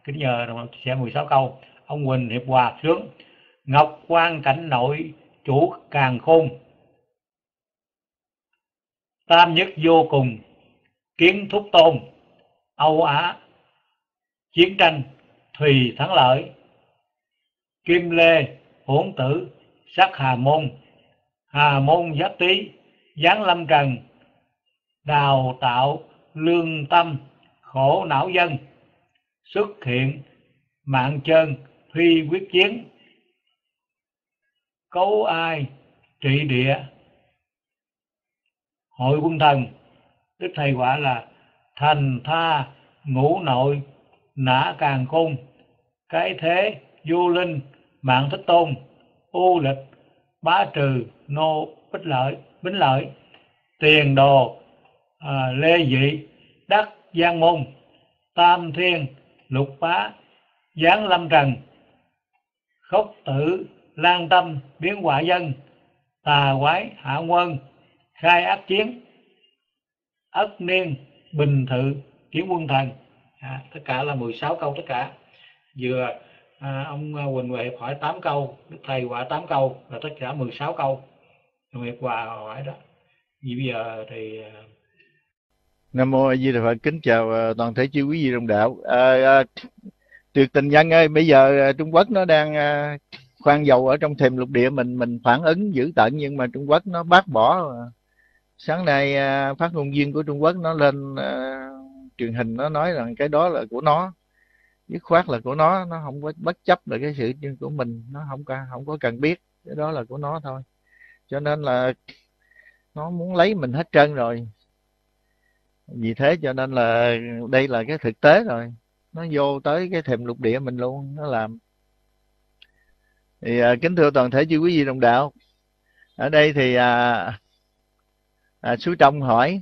Kính nhờ đồng chia sẻ 16 câu. Ông Huỳnh Hiệp Hòa sướng: Ngọc quan cảnh nội chủ càn khôn, tam nhất vô cùng kiến thúc tôn, Âu Á chiến tranh thùy thắng lợi, kim lê hỗn tử sắc hà môn giáp tý giáng lâm trần, đào tạo lương tâm khổ não dân, xuất hiện mạng chơn phi quyết chiến, cấu ai trị địa hội quân thần. Đức thầy quả là thành tha ngũ nội nã càn khôn, cái thế vô linh mạng thích tôn, u lịch bá trừ nô bính lợi, tiền đồ lê dị đắc giang môn, tam thiên lục bá giáng lâm trần, khốc tử lan tâm biến họa dân, tà quái hạ quân khai ác chiến, ất niên bình thự kiến quân thần. Tất cả là 16 câu tất cả. Vừa ông Huỳnh Huệ hỏi 8 câu, Đức thầy hỏi 8 câu, là tất cả 16 câu. Huỳnh Hòa hỏi đó. Vì bây giờ thì Nam mô A Di Đà Phật. Kính chào toàn thể chư quý vị đồng đạo. Tuyệt tình nhân ơi, bây giờ Trung Quốc nó đang khoan dầu ở trong thềm lục địa mình phản ứng dữ tợn, nhưng mà Trung Quốc nó bác bỏ. Sáng nay phát ngôn viên của Trung Quốc nó lên truyền hình, nó nói rằng cái đó là của nó, dứt khoát là của nó không có bất chấp là cái sự của mình, nó không có cần biết, cái đó là của nó thôi. Cho nên là nó muốn lấy mình hết trơn rồi. Vì thế cho nên là đây là cái thực tế rồi, nó vô tới cái thềm lục địa mình luôn, nó làm. Thì kính thưa toàn thể chư quý vị đồng đạo, ở đây thì Sú Trong hỏi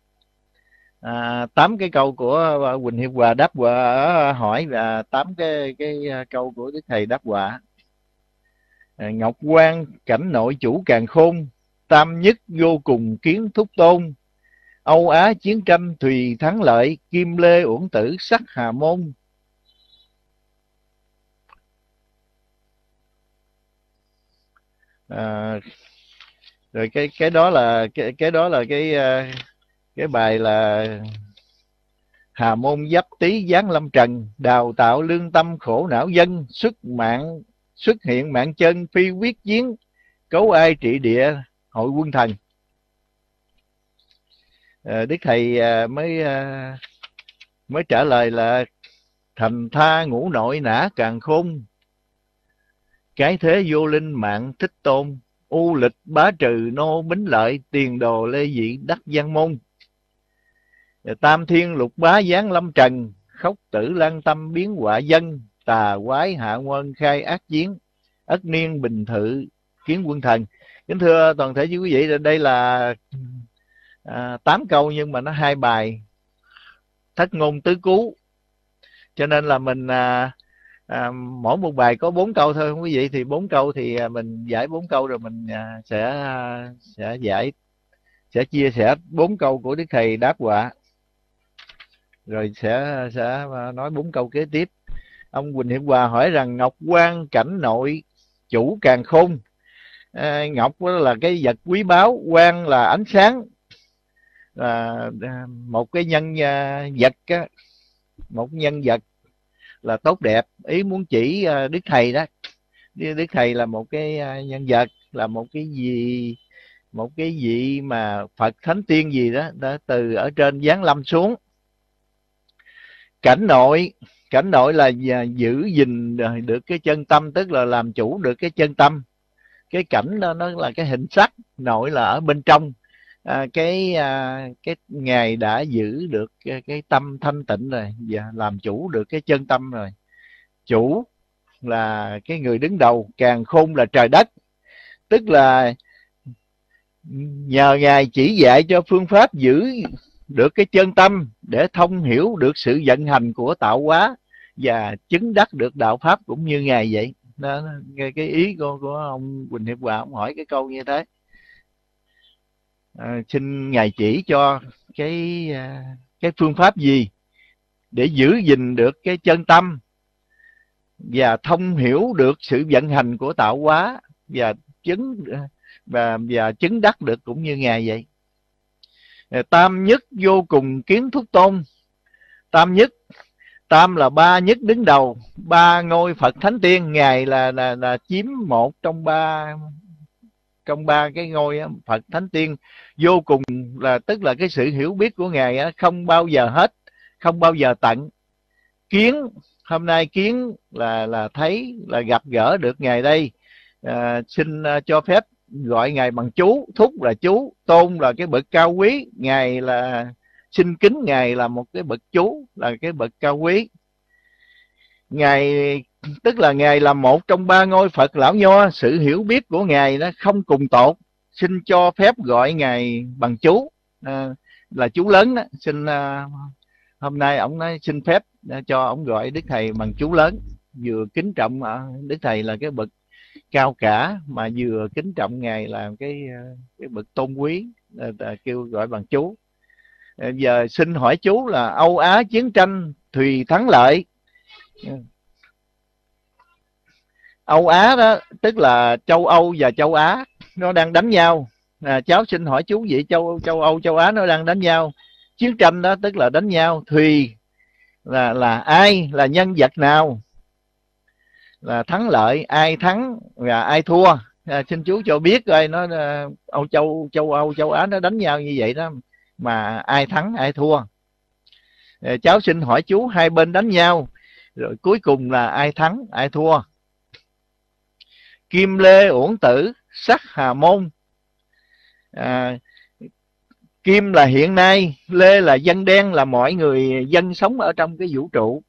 8 cái câu của Huỳnh Hiệp Hòa đáp hỏi, và 8 cái câu của Đức Thầy đáp quả. Ngọc quan cảnh nội chủ càn khôn, tam nhất vô cùng kiến thúc tôn, Âu Á chiến tranh thùy thắng lợi, kim lê uổng tử sắc hà môn. Rồi cái đó là cái bài là hà môn giáp tý giáng lâm trần, đào tạo lương tâm khổ não dân, xuất hiện mạng chân phi quyết chiến, cấu ai trị địa hội quân thần. Đức thầy mới trả lời là thành tha ngũ nội nã càn khôn, cái thế vô linh mạng thích tôn, u lịch bá trừ nô bính lợi, tiền đồ lê dị đắc giang môn. Tam thiên lục bá giáng lâm trần, khốc tử lan tâm biến họa dân, tà quái hạ quân khai ác chiến, ất niên bình thự kiến quân thần. Kính thưa toàn thể quý vị, đây là 8 câu nhưng mà nó 2 bài thất ngôn tứ cứu, cho nên là mình mỗi một bài có 4 câu thôi quý vị. Thì 4 câu thì mình giải 4 câu, rồi mình sẽ chia sẻ 4 câu của Đức Thầy đáp quả, rồi sẽ nói 4 câu kế tiếp. Ông Huỳnh Hiệp Hòa hỏi rằng ngọc quan cảnh nội chủ càn khôn. Ngọc là cái vật quý báu, quan là ánh sáng, là một cái nhân vật á, một nhân vật là tốt đẹp. Ý muốn chỉ Đức Thầy đó, Đức Thầy là một cái nhân vật, là một cái gì mà Phật Thánh Tiên gì đó đã từ ở trên giáng lâm xuống. Cảnh nội là giữ gìn được cái chân tâm, tức là làm chủ được cái chân tâm. Cái cảnh đó nó là cái hình sắc, nội là ở bên trong. Cái Ngài đã giữ được cái tâm thanh tịnh rồi, và làm chủ được cái chân tâm rồi. Chủ là cái người đứng đầu, càn khôn là trời đất, tức là nhờ Ngài chỉ dạy cho phương pháp giữ được cái chân tâm để thông hiểu được sự vận hành của tạo hóa và chứng đắc được đạo pháp cũng như Ngài vậy. Đó, cái ý của ông Huỳnh Hiệp Hòa, ông hỏi cái câu như thế. Xin Ngài chỉ cho cái phương pháp gì để giữ gìn được cái chân tâm, và thông hiểu được sự vận hành của tạo hóa, và chứng đắc được cũng như Ngài vậy. Tam nhất vô cùng kiến thúc tôn. Tam nhất, tam là ba nhất đứng đầu, ba ngôi Phật Thánh Tiên. Ngài là chiếm một trong ba cái ngôi Phật Thánh Tiên. Vô cùng là tức là cái sự hiểu biết của Ngài không bao giờ hết, không bao giờ tận. Kiến, hôm nay kiến là thấy, là gặp gỡ được Ngài đây. Xin cho phép gọi Ngài bằng chú. Thúc là chú, tôn là cái bậc cao quý. Ngài là xin kính Ngài là một cái bậc chú, là cái bậc cao quý. Ngài tức là Ngài là một trong ba ngôi Phật Lão Nho. Sự hiểu biết của Ngài nó không cùng tột. Xin cho phép gọi Ngài bằng chú, là chú lớn đó. Xin hôm nay ông nói xin phép cho ông gọi Đức Thầy bằng chú lớn. Vừa kính trọng Đức Thầy là cái bậc cao cả, mà vừa kính trọng Ngài là cái bậc tôn quý, kêu gọi bằng chú. Giờ xin hỏi chú là Âu Á chiến tranh Thùy thắng lợi. Âu Á đó tức là châu Âu và châu Á nó đang đánh nhau. Cháu xin hỏi chú vậy, châu Âu châu Á nó đang đánh nhau. Chiến tranh đó tức là đánh nhau. Thùy là ai, là nhân vật nào, là thắng lợi, ai thắng và ai thua. Xin chú cho biết coi nó châu Âu châu Á nó đánh nhau như vậy đó, mà ai thắng ai thua. Cháu xin hỏi chú hai bên đánh nhau rồi cuối cùng là ai thắng ai thua. Kim Lê Uổng Tử, Sắc Hà Môn. Kim là hiện nay, Lê là dân đen, là mọi người dân sống ở trong cái vũ trụ.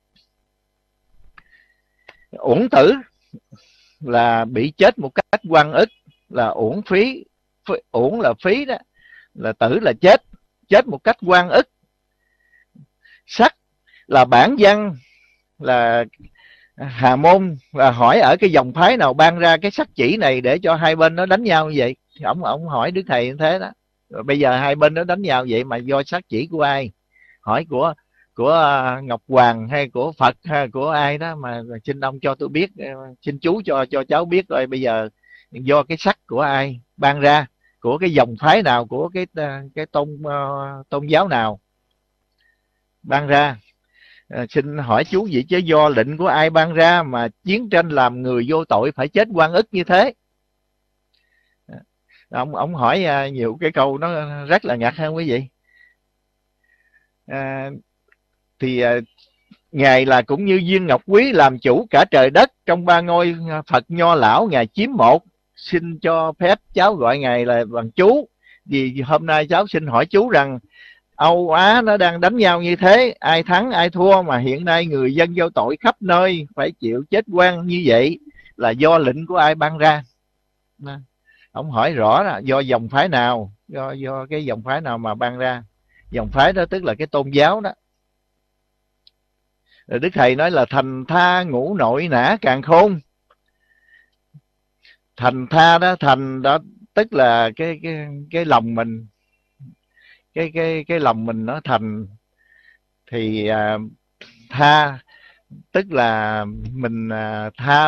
Uổng Tử là bị chết một cách oan ức, là uổng phí. Uổng là phí đó, là tử là chết một cách oan ức. Sắc là bản văn, là Hà Môn, là hỏi ở cái dòng phái nào ban ra cái sắc chỉ này để cho hai bên nó đánh nhau như vậy. Ông hỏi Đức Thầy như thế đó. Rồi bây giờ hai bên nó đánh nhau vậy mà do sắc chỉ của ai? Hỏi của Ngọc Hoàng hay của Phật hay của ai đó, mà xin ông cho tôi biết, xin chú cho cháu biết rồi bây giờ do cái sắc của ai ban ra, của cái dòng phái nào, của cái tôn giáo nào ban ra. Xin hỏi chú vậy chứ do lệnh của ai ban ra mà chiến tranh làm người vô tội phải chết oan ức như thế? Ông hỏi nhiều cái câu nó rất là ngặt hơn quý vị. Thì Ngài là cũng như viên ngọc quý làm chủ cả trời đất. Trong ba ngôi Phật Nho lão Ngài chiếm một. Xin cho phép cháu gọi Ngài là bằng chú. Vì hôm nay cháu xin hỏi chú rằng Âu Á nó đang đánh nhau như thế, ai thắng ai thua, mà hiện nay người dân vô tội khắp nơi phải chịu chết oan như vậy là do lệnh của ai ban ra? Ông hỏi rõ là do dòng phái nào, do cái dòng phái nào mà ban ra. Dòng phái đó tức là cái tôn giáo đó. Rồi Đức Thầy nói là thành tha ngũ nội nã càn khôn. Thành tha đó, thành đó tức là cái lòng mình, cái lòng mình nó thành. Thì tha tức là mình, tha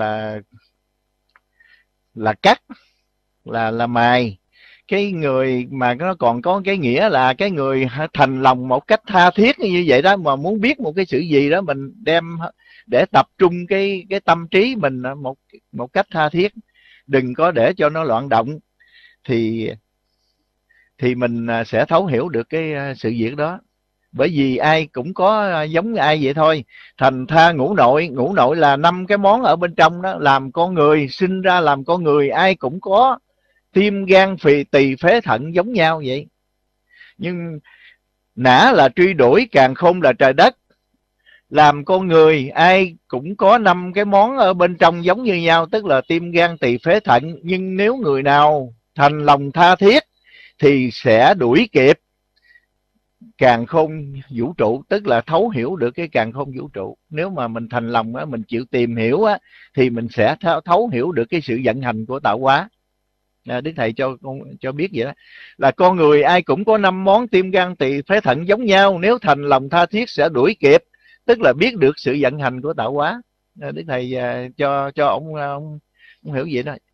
là cắt, là mài. Cái người mà nó còn có cái nghĩa là cái người thành lòng một cách tha thiết như vậy đó, mà muốn biết một cái sự gì đó mình đem để tập trung cái tâm trí mình một cách tha thiết, đừng có để cho nó loạn động, thì mình sẽ thấu hiểu được cái sự việc đó. Bởi vì ai cũng có giống ai vậy thôi. Thành tha ngũ nội là 5 cái món ở bên trong đó, làm con người, sinh ra làm con người ai cũng có tim gan phì tỳ phế thận giống nhau vậy. Nhưng nã là truy đuổi, càn khôn là trời đất. Làm con người ai cũng có 5 cái món ở bên trong giống như nhau, tức là tim gan tỳ phế thận. Nhưng nếu người nào thành lòng tha thiết thì sẽ đuổi kịp càn khôn vũ trụ, tức là thấu hiểu được cái càn khôn vũ trụ. Nếu mà mình thành lòng á, mình chịu tìm hiểu á, thì mình sẽ thấu hiểu được cái sự vận hành của tạo hóa. Đức Thầy cho biết vậy đó, là con người ai cũng có 5 món tim gan tỳ phế thận giống nhau. Nếu thành lòng tha thiết sẽ đuổi kịp, tức là biết được sự vận hành của tạo hóa. Đức thầy cho ông hiểu vậy đó.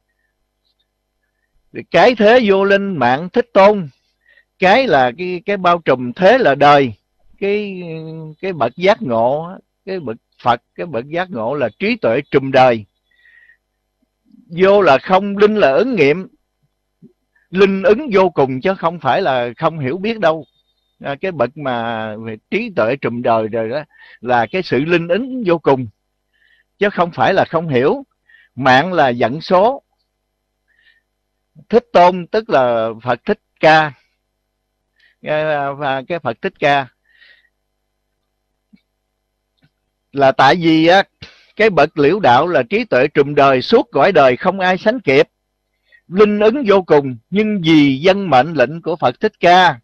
Cái thế vô linh mạng Thích Tôn, cái là cái bao trùm, thế là đời, cái bậc giác ngộ, cái bậc Phật, cái bậc giác ngộ là trí tuệ trùm đời. Vô là không, linh là ứng nghiệm, linh ứng vô cùng chứ không phải là không hiểu biết đâu. Cái bậc mà về trí tuệ trùm đời rồi đó là cái sự linh ứng vô cùng chứ không phải là không hiểu. Mạng là dẫn số, Thích Tôn tức là Phật Thích Ca, và cái Phật Thích Ca là tại vì á, cái bậc liễu đạo là trí tuệ trùm đời, suốt cõi đời không ai sánh kịp, linh ứng vô cùng, nhưng vì dân mệnh lệnh của Phật Thích Ca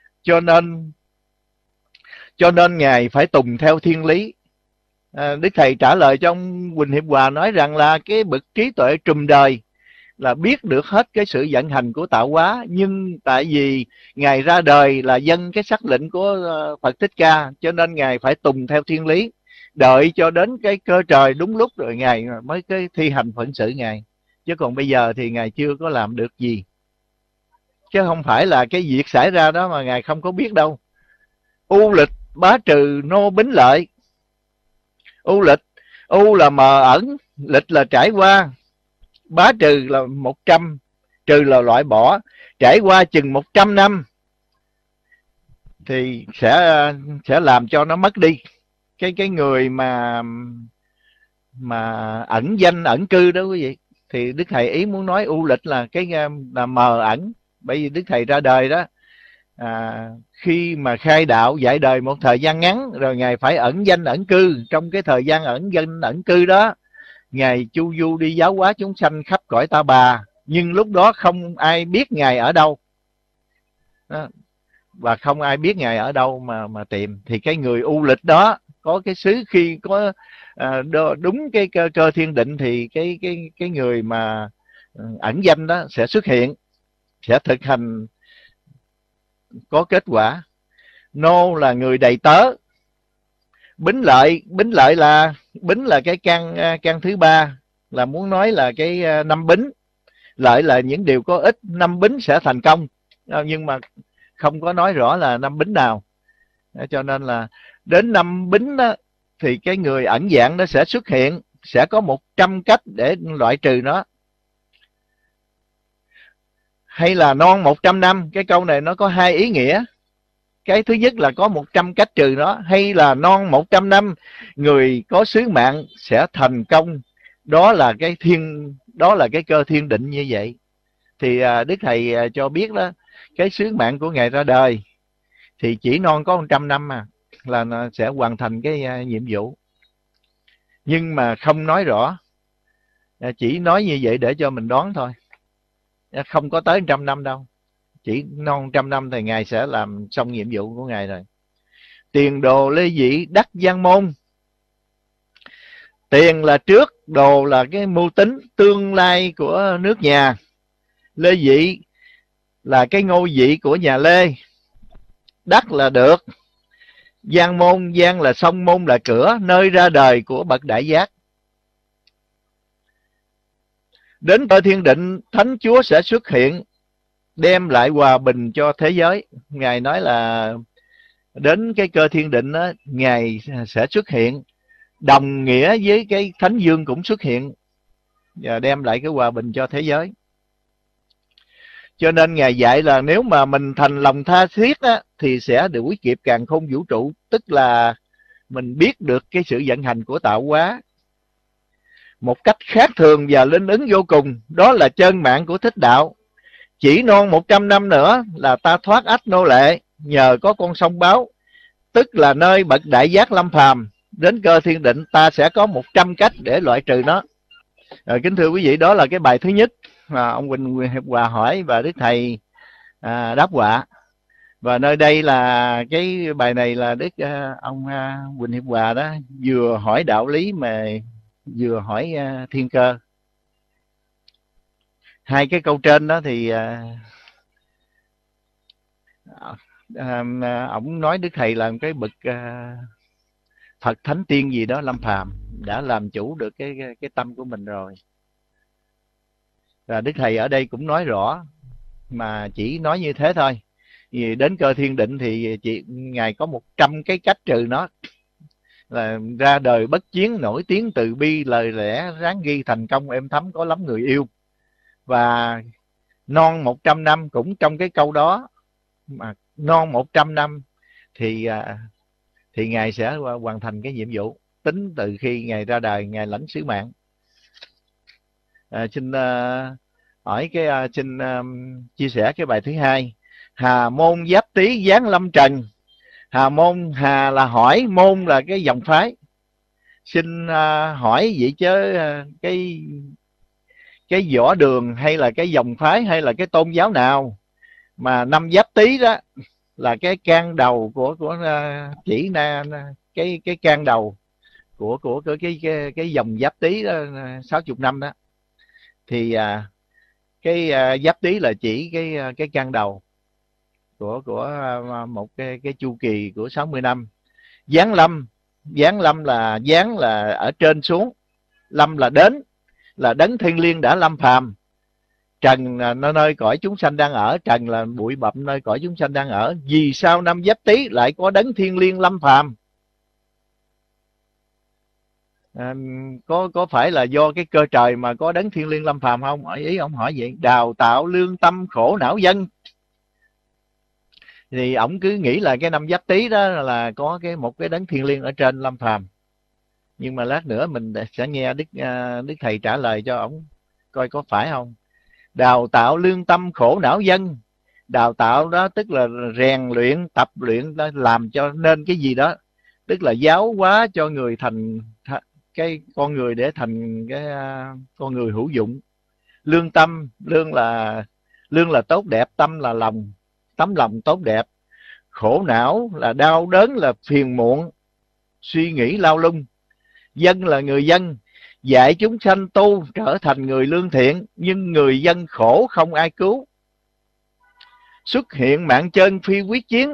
cho nên ngài phải tùng theo thiên lý. Đức thầy trả lời cho ông Quỳnh Hiệp Hòa nói rằng là cái bậc trí tuệ trùm đời là biết được hết cái sự vận hành của tạo hóa, nhưng tại vì ngài ra đời là dân cái sắc lệnh của Phật Thích Ca, cho nên ngài phải tùng theo thiên lý, đợi cho đến cái cơ trời đúng lúc rồi ngài mới cái thi hành phận sự ngài, chứ còn bây giờ thì ngài chưa có làm được gì, chứ không phải là cái việc xảy ra đó mà ngài không có biết đâu. U lịch bá trừ nô bính lợi. U lịch, u là mờ ẩn, lịch là trải qua, bá trừ là 100, trừ là loại bỏ, trải qua chừng 100 năm thì sẽ làm cho nó mất đi. Cái người mà ẩn danh ẩn cư đó quý vị, thì Đức Thầy ý muốn nói u lịch là cái là mờ ẩn. Bởi vì Đức Thầy ra đời đó, khi mà khai đạo dạy đời một thời gian ngắn rồi ngài phải ẩn danh ẩn cư. Trong cái thời gian ẩn danh ẩn cư đó, ngài chu du đi giáo hóa chúng sanh khắp cõi Ta Bà, nhưng lúc đó không ai biết ngài ở đâu đó, và không ai biết ngài ở đâu mà tìm. Thì cái người u lịch đó có cái xứ, khi có đúng cái cơ thiên định thì cái người mà ẩn danh đó sẽ xuất hiện, sẽ thực hành có kết quả. Nô là người đầy tớ. Bính lợi là cái căn thứ ba, là muốn nói là cái năm bính. Lợi là những điều có ích, năm bính sẽ thành công, nhưng mà không có nói rõ là năm bính nào. Cho nên là đến năm bính đó, thì cái người ẩn dạng nó sẽ xuất hiện, sẽ có 100 cách để loại trừ nó. Hay là non 100 năm, cái câu này nó có hai ý nghĩa. Cái thứ nhất là có 100 cách trừ nó, hay là non 100 năm người có sứ mạng sẽ thành công. Đó là cái cơ thiên định như vậy. Thì Đức Thầy cho biết đó, cái sứ mạng của ngài ra đời thì chỉ non có 100 năm mà là nó sẽ hoàn thành cái nhiệm vụ. Nhưng mà không nói rõ, chỉ nói như vậy để cho mình đoán thôi, không có tới 100 năm đâu. Chỉ non 100 năm thì ngài sẽ làm xong nhiệm vụ của ngài rồi. Tiền đồ Lê Dị đắc Giang Môn. Tiền là trước, đồ là cái mưu tính tương lai của nước nhà. Lê Dị là cái ngôi vị của nhà Lê. Đắc là được. Giang Môn, Giang là sông, Môn là cửa, nơi ra đời của bậc đại giác. Đến cơ thiên định, Thánh Chúa sẽ xuất hiện, đem lại hòa bình cho thế giới. Ngài nói là đến cái cơ thiên định đó, ngài sẽ xuất hiện, đồng nghĩa với cái Thánh Dương cũng xuất hiện và đem lại cái hòa bình cho thế giới. Cho nên ngài dạy là nếu mà mình thành lòng tha thiết á, thì sẽ đuổi kịp càn khôn vũ trụ, tức là mình biết được cái sự vận hành của tạo hóa một cách khác thường và linh ứng vô cùng. Đó là chân mạng của Thích Đạo. Chỉ non 100 năm nữa là ta thoát ách nô lệ, nhờ có con sông Báo, tức là nơi bậc đại giác lâm phàm. Đến cơ thiên định ta sẽ có 100 cách để loại trừ nó. Kính thưa quý vị, đó là cái bài thứ nhất mà ông Quỳnh Hiệp Hòa hỏi và Đức Thầy đáp quả. Và nơi đây là cái bài này là ông Quỳnh Hiệp Hòa đó vừa hỏi đạo lý mà vừa hỏi thiên cơ. Hai cái câu trên đó thì ổng nói Đức Thầy là cái bậc Phật Thánh Tiên gì đó lâm phàm, đã làm chủ được cái tâm của mình rồi. Và Đức Thầy ở đây cũng nói rõ, mà chỉ nói như thế thôi. Vì đến cơ thiên định thì Ngài có 100 cái cách trừ nó. Là ra đời bất chiến, nổi tiếng từ bi, lời lẽ ráng ghi, thành công êm thấm, có lắm người yêu. Và non 100 năm cũng trong cái câu đó, mà non 100 năm thì Ngài sẽ hoàn thành cái nhiệm vụ, tính từ khi Ngài ra đời, Ngài lãnh sứ mạng. Xin hỏi xin chia sẻ cái bài thứ hai. Hà môn Giáp Tý giáng lâm trần. Hà môn, hà là hỏi, môn là cái dòng phái. Xin hỏi vậy chứ cái võ đường hay là cái dòng phái hay là cái tôn giáo nào mà năm Giáp Tý đó là cái can đầu của chỉ cái can đầu của cái dòng Giáp Tý đó, 60 năm đó, thì cái Giáp Tý là chỉ cái can đầu của một cái chu kỳ của 60 năm. Giáng lâm là giáng là ở trên xuống, lâm là đến, là đấng thiên liêng đã lâm phàm. Trần là nơi cõi chúng sanh đang ở, trần là bụi bặm nơi cõi chúng sanh đang ở. Vì sao năm Giáp Tý lại có đấng thiên liêng lâm phàm? Có phải là do cái cơ trời mà có đấng thiên liêng lâm phàm không? Ý ông hỏi vậy. Đào tạo lương tâm khổ não dân. Thì ổng cứ nghĩ là cái năm Giáp Tý đó là có một cái đấng thiên liêng ở trên lâm phàm. Nhưng mà lát nữa mình sẽ nghe Đức Thầy trả lời cho ổng coi có phải không. Đào tạo lương tâm khổ não dân. Đào tạo đó tức là rèn luyện, tập luyện, làm cho nên cái gì đó, tức là giáo hóa cho người thành cái con người để thành cái con người hữu dụng. Lương tâm, lương là tốt đẹp, tâm là lòng, tấm lòng tốt đẹp. Khổ não là đau đớn, là phiền muộn, suy nghĩ lao lung. Dân là người dân, dạy chúng sanh tu trở thành người lương thiện, nhưng người dân khổ không ai cứu. Xuất hiện mạng chân phi quyết chiến.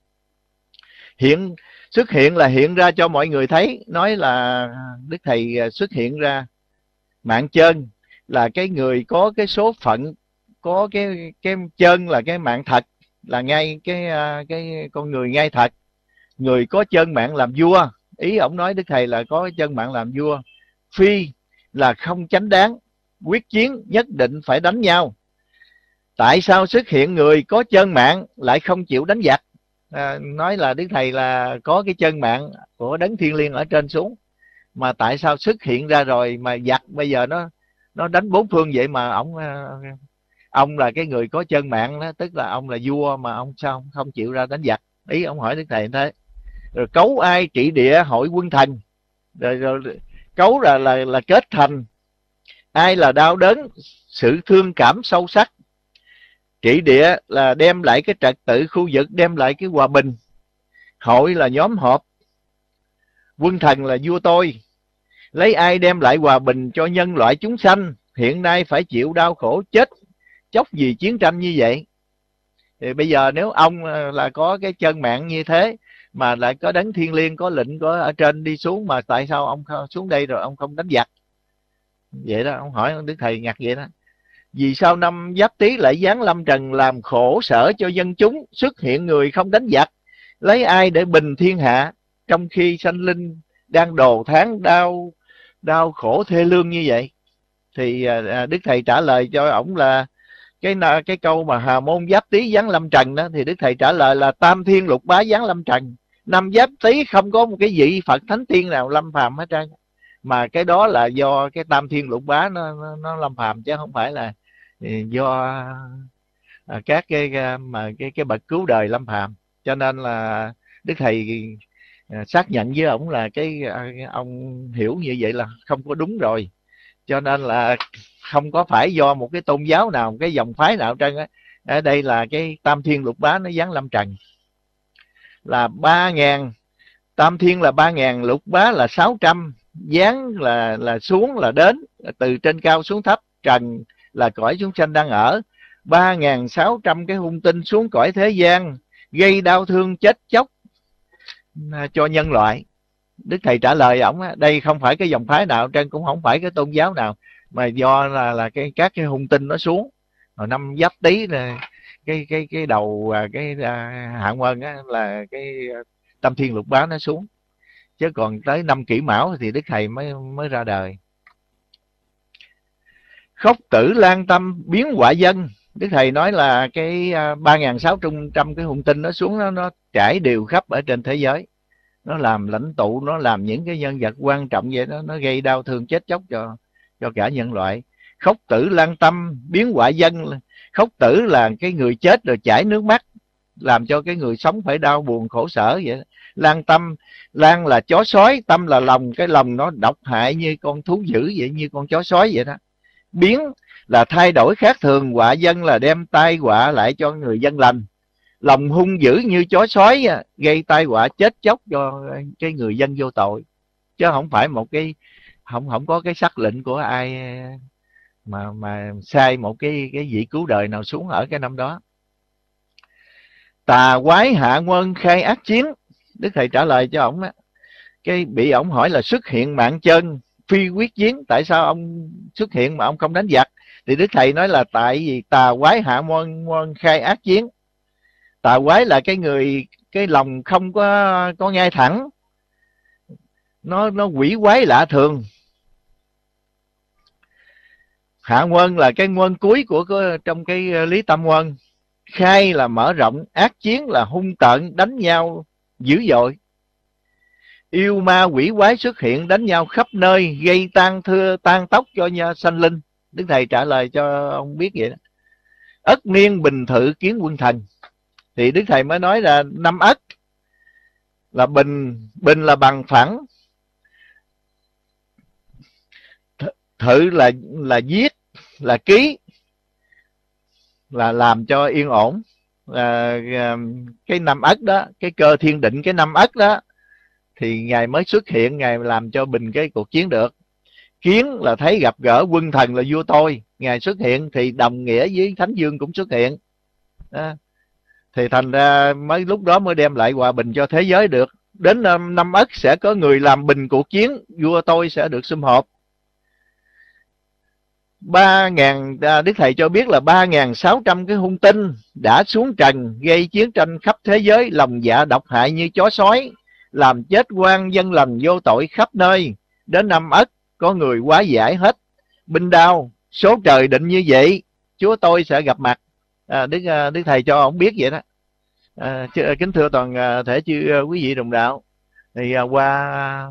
Xuất hiện là hiện ra cho mọi người thấy. Nói là Đức Thầy xuất hiện ra. Mạng chân là cái người có cái số phận, có cái chân là cái mạng thật, là ngay cái con người ngay thật. Người có chân mạng làm vua. Ý ông nói Đức Thầy là có chân mạng làm vua. Phi là không chánh đáng, quyết chiến nhất định phải đánh nhau. Tại sao xuất hiện người có chân mạng lại không chịu đánh giặc? Nói là Đức Thầy là có cái chân mạng của đấng thiên liêng ở trên xuống, mà tại sao xuất hiện ra rồi mà giặc bây giờ nó đánh bốn phương vậy, mà ông là cái người có chân mạng đó, tức là ông là vua mà ông sao không chịu ra đánh giặc? Ý ông hỏi Đức Thầy thế. Rồi cấu ai trị địa hội quân thần. Rồi cấu là kết thành. Ai là đau đớn sự thương cảm sâu sắc. Trị địa là đem lại cái trật tự khu vực, đem lại cái hòa bình. Hội là nhóm họp. Quân thần là vua tôi. Lấy ai đem lại hòa bình cho nhân loại chúng sanh, hiện nay phải chịu đau khổ chết chóc vì chiến tranh như vậy. Thì bây giờ nếu ông là có cái chân mạng như thế, mà lại có đấng thiên liêng, có lệnh có ở trên đi xuống, mà tại sao ông xuống đây rồi ông không đánh giặc? Vậy đó, ông hỏi Đức Thầy ngặt vậy đó. Vì sao năm Giáp Tý lại giáng lâm trần làm khổ sở cho dân chúng? Xuất hiện người không đánh giặc, lấy ai để bình thiên hạ, trong khi sanh linh đang đồ tháng đau khổ thê lương như vậy? Thì Đức Thầy trả lời cho ổng là cái câu mà Hà môn Giáp Tý giáng lâm trần đó, thì Đức Thầy trả lời là tam thiên lục bá giáng lâm trần. Năm Giáp Tý không có một cái vị Phật thánh tiên nào lâm phàm hết trơn, mà cái đó là do cái tam thiên lục bá nó lâm phàm, chứ không phải là do các cái bậc cứu đời lâm phàm. Cho nên là Đức Thầy xác nhận với ổng là ông hiểu như vậy là không có đúng rồi. Cho nên là không có phải do một cái tôn giáo nào, một cái dòng phái nào trơn á. Ở đây là cái tam thiên lục bá nó giáng lâm trần là 3.000. Tam thiên là 3.000, lục bá là 600. Giáng là xuống, là đến, từ trên cao xuống thấp. Trần là cõi chúng sanh đang ở. 3.600 cái hung tinh xuống cõi thế gian, gây đau thương chết chóc cho nhân loại. Đức Thầy trả lời ổng đây không phải cái dòng phái nào, trên cũng không phải cái tôn giáo nào, mà do là các cái hung tinh nó xuống hồi năm Giáp Tý là cái đầu cái Hạ Quân á, là cái Tam Thiên Lục Bá nó xuống, chứ còn tới năm Kỷ Mão thì Đức Thầy mới ra đời. Khốc tử lan tâm biến họa dân. Đức Thầy nói là cái 3.600 cái hung tinh nó xuống, nó trải đều khắp ở trên thế giới, nó làm lãnh tụ, nó làm những cái nhân vật quan trọng vậy đó, nó gây đau thương chết chóc cho cả nhân loại. Khốc tử lan tâm biến họa dân. Khốc tử là cái người chết rồi chảy nước mắt, làm cho cái người sống phải đau buồn khổ sở vậy đó. Lan tâm, lan là chó sói, tâm là lòng, cái lòng nó độc hại như con thú dữ vậy, như con chó sói vậy đó. Biến là thay đổi khác thường, họa dân là đem tai họa lại cho người dân lành. Lòng hung dữ như chó sói gây tai họa chết chóc cho cái người dân vô tội, chứ không phải một cái không có cái sắc lệnh của ai mà sai một cái vị cứu đời nào xuống ở cái năm đó. Tà quái hạ quân khai ác chiến. Đức Thầy trả lời cho ổng cái bị ổng hỏi là xuất hiện mạng chân phi quyết chiến, tại sao ông xuất hiện mà ông không đánh giặc, thì Đức Thầy nói là tại vì tà quái hạ quân khai ác chiến. Tà quái là cái người cái lòng không có ngay thẳng, nó quỷ quái lạ thường. Hạ quân là cái quân cuối của trong cái lý tâm quân. Khai là mở rộng, ác chiến là hung tợn, đánh nhau dữ dội. Yêu ma quỷ quái xuất hiện đánh nhau khắp nơi, gây tan tóc cho sanh linh. Đức Thầy trả lời cho ông biết vậy đó. Ất niên bình thự kiến quân thần. Thì Đức Thầy mới nói là năm Ất là bình là bằng phẳng, thự là giết, là ký, là làm cho yên ổn. Cái năm Ất đó, cái cơ thiên định cái năm Ất đó thì Ngài mới xuất hiện, Ngài làm cho bình cái cuộc chiến được. Kiến là thấy gặp gỡ quân thần là vua tôi, Ngài xuất hiện thì đồng nghĩa với Thánh Dương cũng xuất hiện đó. Thì thành ra mấy lúc đó mới đem lại hòa bình cho thế giới được. Đến năm Ất sẽ có người làm bình cuộc chiến, vua tôi sẽ được sum họp. 3.000, Đức Thầy cho biết là 3.600 cái hung tinh đã xuống trần, gây chiến tranh khắp thế giới, lòng dạ độc hại như chó sói, làm chết oan dân lành vô tội khắp nơi. Đến năm Ất có người hóa giải hết binh đao, số trời định như vậy, Chúa tôi sẽ gặp mặt. Đức Thầy cho ông biết vậy đó. Kính thưa toàn thể chư quý vị đồng đạo, thì qua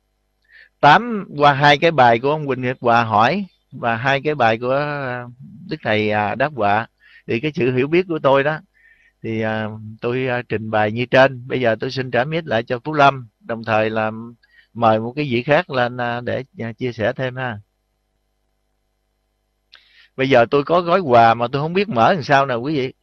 hai cái bài của ông Huỳnh Nhật Hòa hỏi và hai cái bài của Đức Thầy đáp họa, thì cái sự hiểu biết của tôi đó thì tôi trình bày như trên. Bây giờ tôi xin trả mic lại cho Phú Lâm, đồng thời là mời một cái vị khác lên để chia sẻ thêm ha. Bây giờ tôi có gói quà mà tôi không biết mở làm sao nè quý vị.